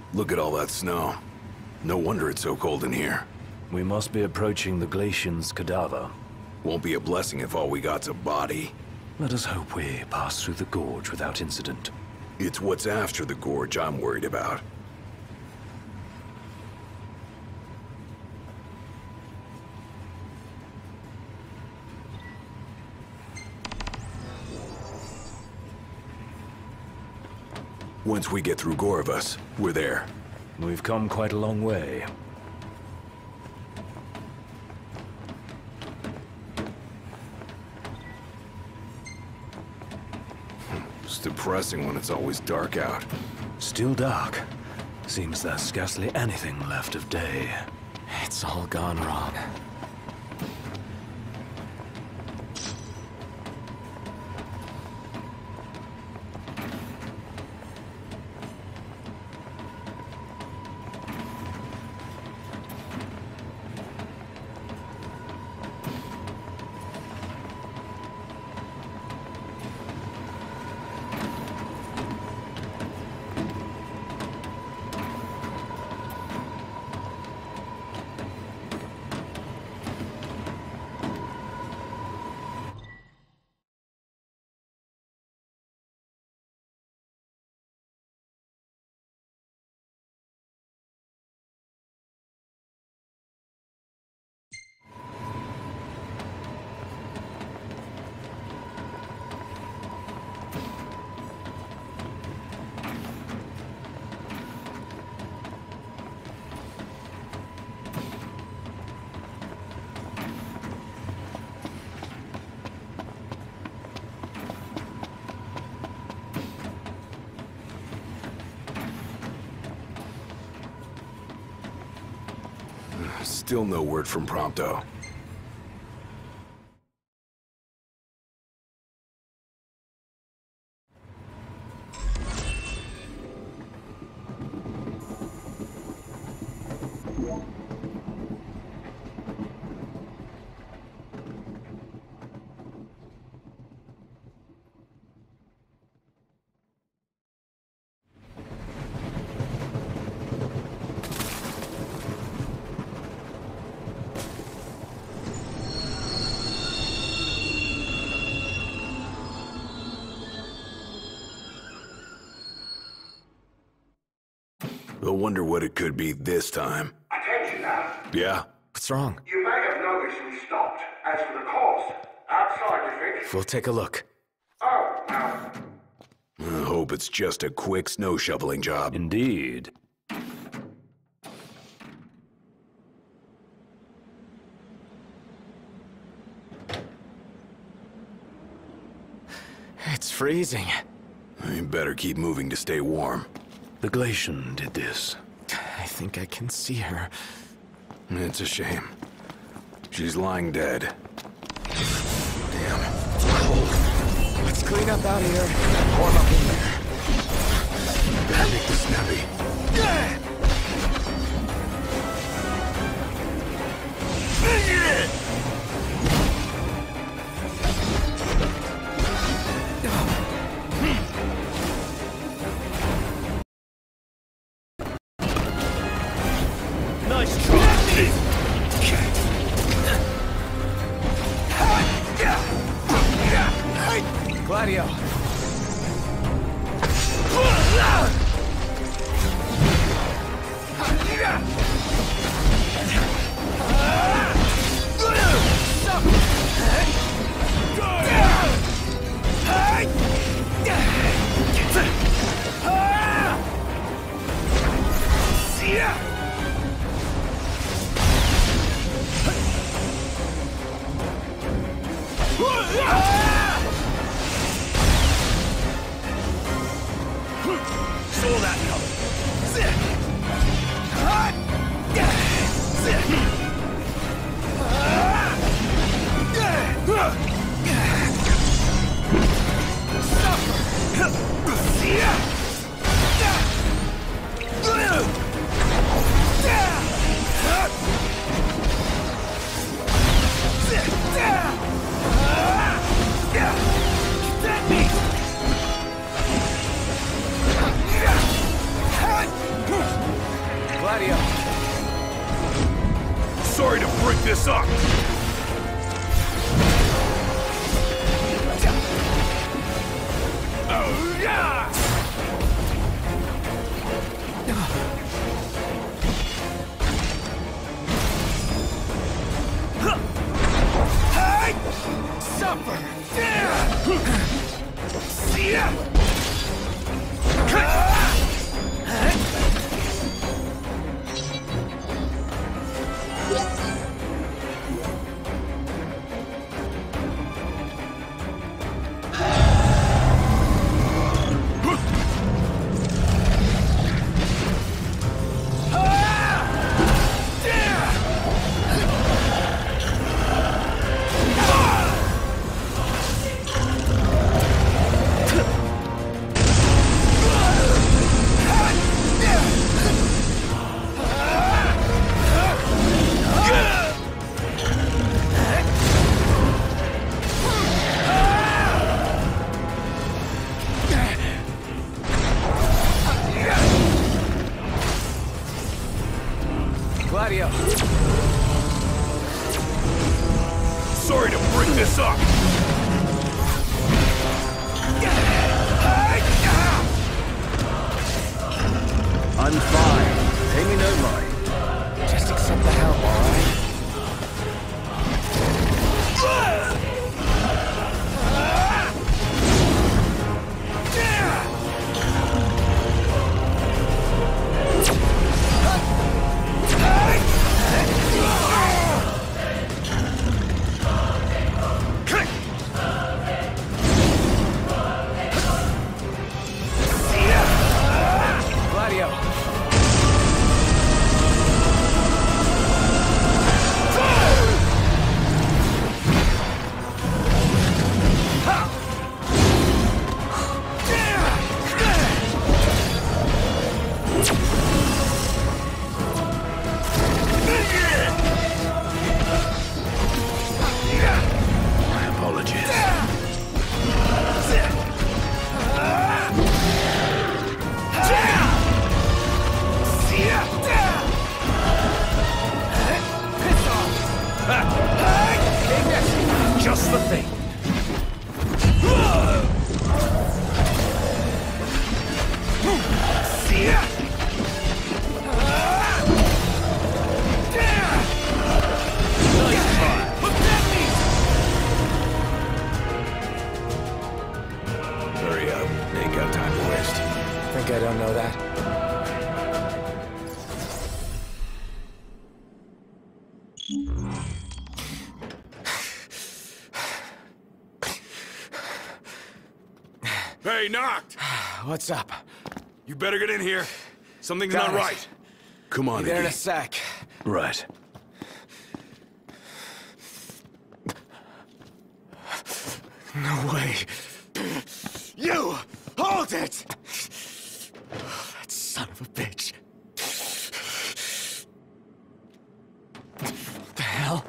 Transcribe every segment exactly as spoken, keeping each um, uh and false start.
Look at all that snow. No wonder it's so cold in here. We must be approaching the Glacian's cadaver. Won't be a blessing if all we got's a body. Let us hope we pass through the gorge without incident. It's what's after the gorge I'm worried about. Once we get through Gorovus, we're there. We've come quite a long way. It's depressing when it's always dark out. Still dark. Seems there's scarcely anything left of day. It's all gone wrong. Still no word from Prompto. I wonder what it could be this time. Attention now. Yeah? What's wrong? You may have noticed we stopped. As for the cause, outside, you think? We'll take a look. Oh, no. I hope it's just a quick snow shoveling job. Indeed. It's freezing. You better keep moving to stay warm. The Glacian did this. I think I can see her. It's a shame. She's lying dead. Damn. Let's clean up out here. Warm up in there. Better make this snappy. Nice try. Gladio. this up! Oh, yeah! Suffer! See ya! Gladio. Sorry to bring this up! I'm fine. Pay me no mind. Just accept the help, alright? Gladio. My apologies. Just the thing. Hurry up. Ain't got time to waste. Think I don't know that? Hey, Knocked! What's up? You better get in here. Something's Got not it. right. Come on, Be there in a Iggy. sec. Right. No way. You! Hold it! That son of a bitch. What the hell?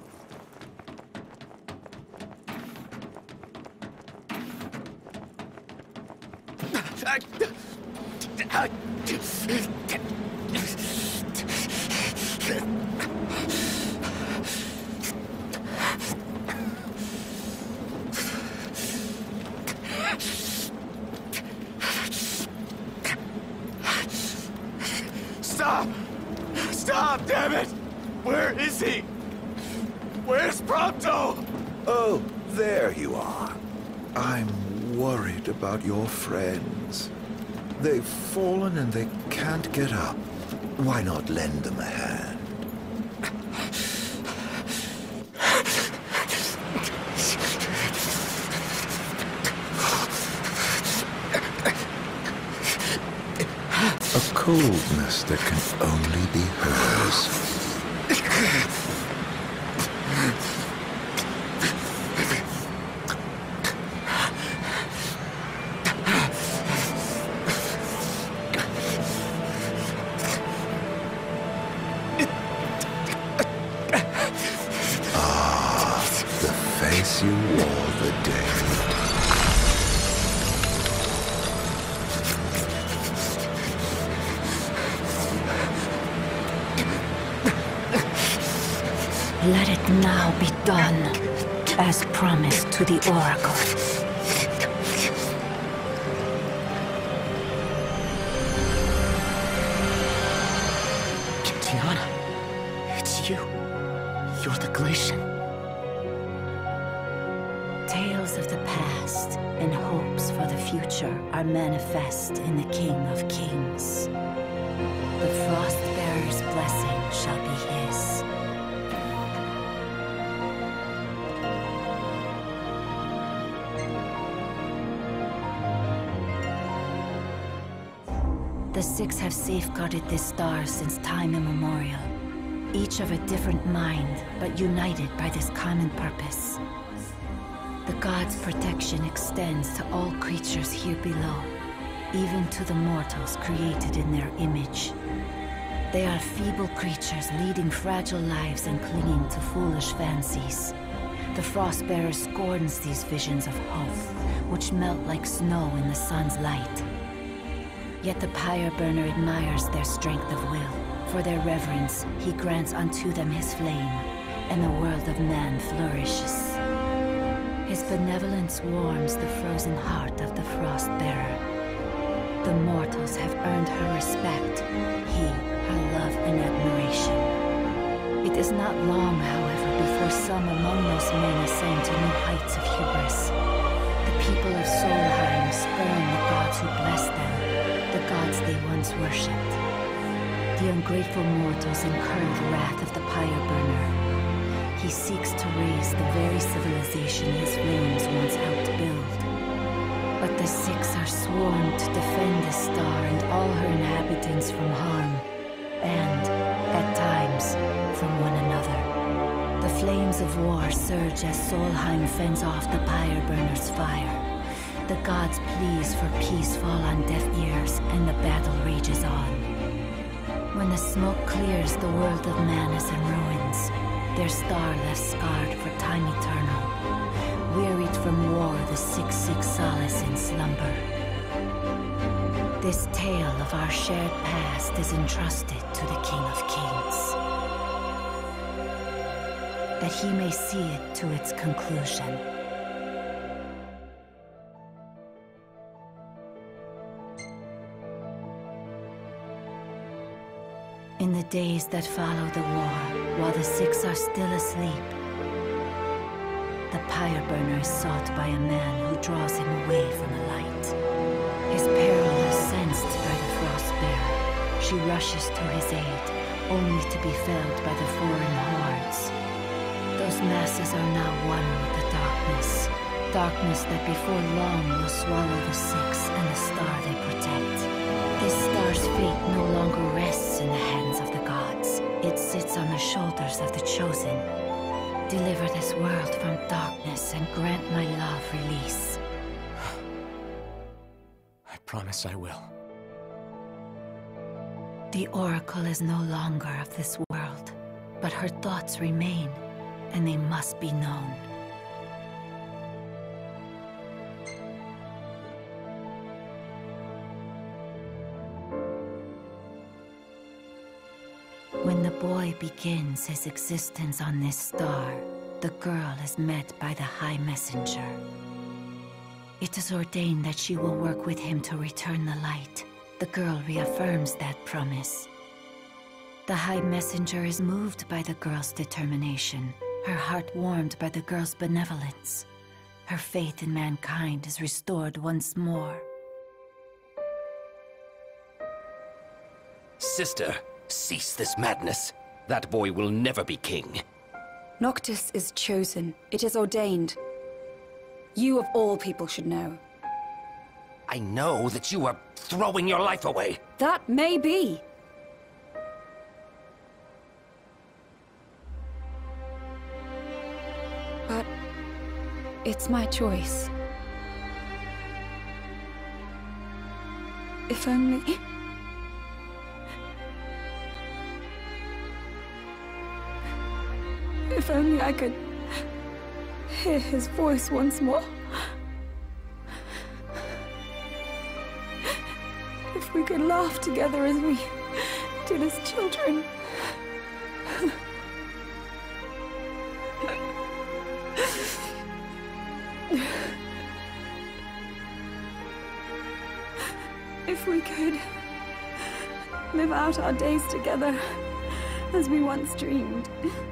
Stop! Stop, damn it! Where is he? Where's Prompto? Oh, there you are. I'm worried about your friends. They've fallen and they can't get up. Why not lend them a hand? A coldness that can only be hers. You wore the day. Let it now be done, as promised to the Oracle. Tiana, it's you. You're the Glacian. Tales of the past and hopes for the future are manifest in the King of Kings. The Frostbearer's blessing shall be his. The Six have safeguarded this star since time immemorial. Each of a different mind, but united by this common purpose. The gods' protection extends to all creatures here below, even to the mortals created in their image. They are feeble creatures leading fragile lives and clinging to foolish fancies. The Frostbearer scorns these visions of hope, which melt like snow in the sun's light. Yet the Pyre Burner admires their strength of will. For their reverence, he grants unto them his flame, and the world of man flourishes. His benevolence warms the frozen heart of the Frostbearer. The mortals have earned her respect, he her love and admiration. It is not long, however, before some among those men ascend to new heights of hubris. The people of Solheim spurn the gods who bless them, the gods they once worshipped. The ungrateful mortals incur the wrath of the Pyre Burner. He seeks to raise the very civilization his flames once helped build. But the Six are sworn to defend this star and all her inhabitants from harm, and, at times, from one another. The flames of war surge as Solheim fends off the Pyre Burner's fire. The gods' pleas for peace fall on deaf ears, and the battle rages on. When the smoke clears, the world of man is in ruins. Their star left scarred for time eternal. Wearied from war, the Six seek solace in slumber. This tale of our shared past is entrusted to the King of Kings, that he may see it to its conclusion. In the days that follow the war, while the Six are still asleep, the Pyre Burner is sought by a man who draws him away from the light. His peril is sensed by the Frostbearer. She rushes to his aid, only to be felled by the foreign hordes. Those masses are now one with the darkness. Darkness that before long will swallow the Six and the star they protect. This star's fate no longer rests in the hands of the gods. It sits on the shoulders of the Chosen. Deliver this world from darkness and grant my love release. I promise I will. The Oracle is no longer of this world, but her thoughts remain, and they must be known. When the boy begins his existence on this star, the girl is met by the High Messenger. It is ordained that she will work with him to return the light. The girl reaffirms that promise. The High Messenger is moved by the girl's determination, her heart warmed by the girl's benevolence. Her faith in mankind is restored once more. Sister, cease this madness. That boy will never be king. Noctis is chosen. It is ordained. You of all people should know. I know that you are throwing your life away. That may be. But it's my choice. If only... If only I could hear his voice once more. If we could laugh together as we did as children. If we could live out our days together as we once dreamed.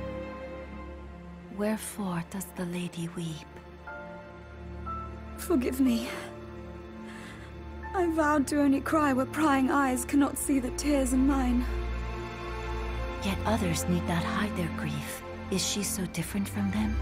Wherefore does the lady weep? Forgive me. I vowed to only cry where prying eyes cannot see the tears in mine. Yet others need not hide their grief. Is she so different from them?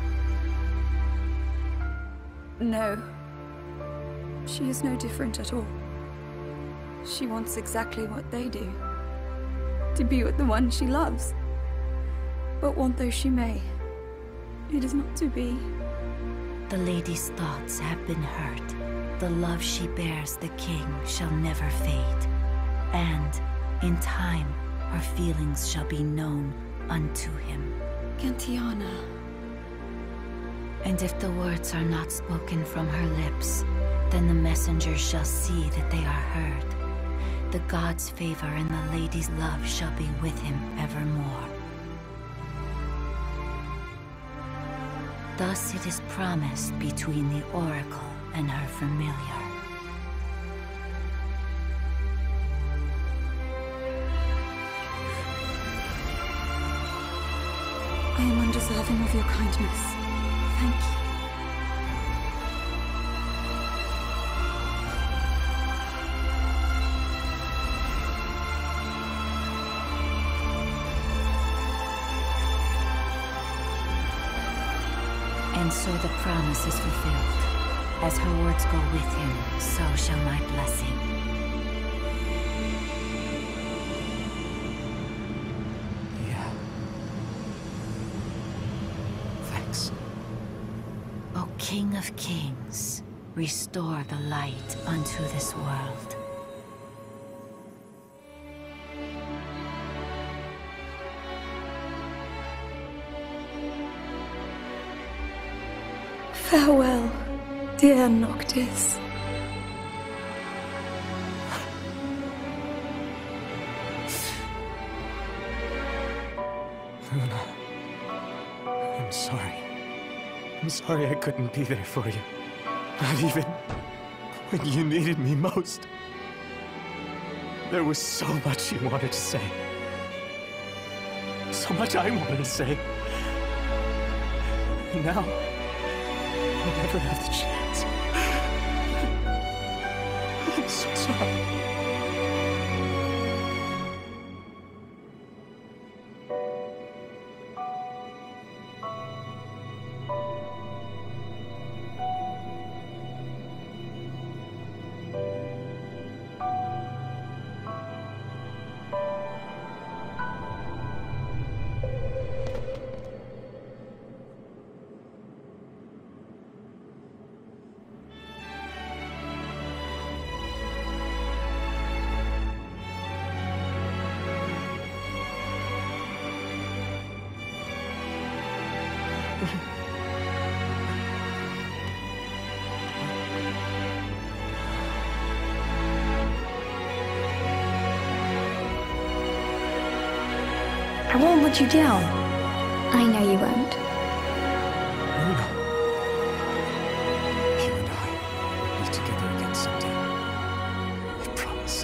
No. She is no different at all. She wants exactly what they do. To be with the one she loves. But want though she may, it is not to be. The lady's thoughts have been hurt. The love she bears the king shall never fade. And, in time, her feelings shall be known unto him. Cantiana. And if the words are not spoken from her lips, then the messengers shall see that they are heard. The god's favor and the lady's love shall be with him evermore. Thus it is promised between the oracle and her familiar. I am undeserving of your kindness. Thank you. And so the promise is fulfilled. As her words go with him, so shall my blessing. Yeah. Thanks. O King of Kings, restore the light unto this world. Farewell, dear Noctis. Luna, I'm sorry. I'm sorry I couldn't be there for you. Not even when you needed me most. There was so much you wanted to say. So much I wanted to say. And now, I'll never have the chance. I'm so sorry. I won't let you down. I know you won't. Luna. You and I will be together again someday. I promise.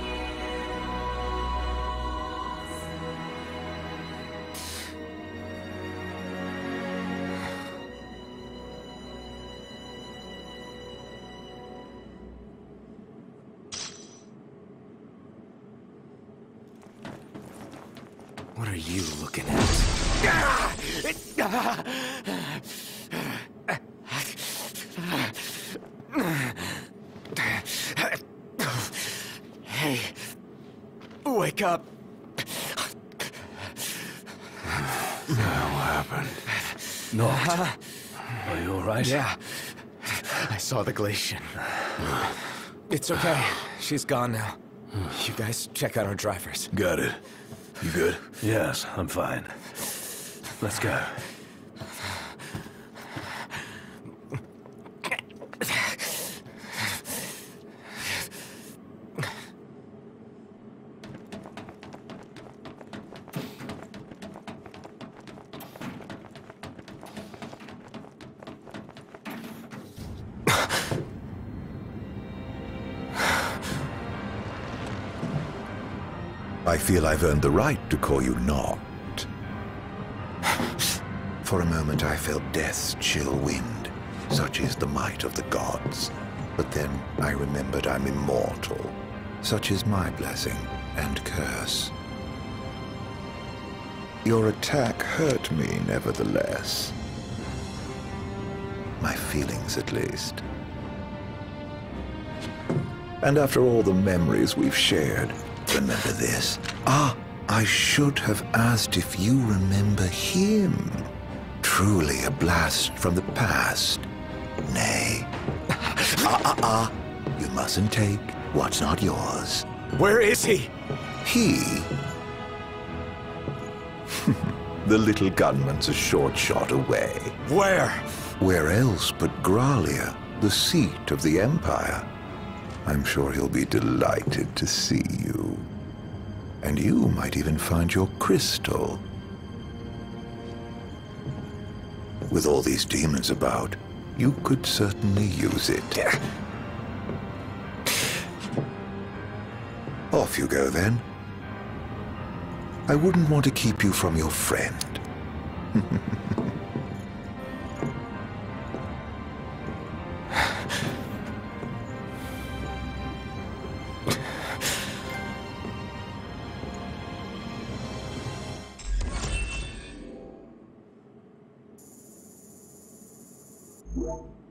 What are you looking at? Hey, wake up. What happened? Noct. Are you alright? Yeah. I saw the Glacian. It's okay. She's gone now. You guys check out our drivers. Got it. You good? Yes, I'm fine. Let's go. I feel I've earned the right to call you not. For a moment I felt death's chill wind. Such is the might of the gods. But then I remembered I'm immortal. Such is my blessing and curse. Your attack hurt me, nevertheless. My feelings, at least. And after all the memories we've shared, remember this. Ah, I should have asked if you remember him. Truly a blast from the past. Nay. Ah, ah, ah. You mustn't take what's not yours. Where is he? He? The little gunman's a short shot away. Where? Where else but Gralia, the seat of the Empire? I'm sure he'll be delighted to see you. And you might even find your crystal. With all these demons about, you could certainly use it. Off you go, then. I wouldn't want to keep you from your friend. Well.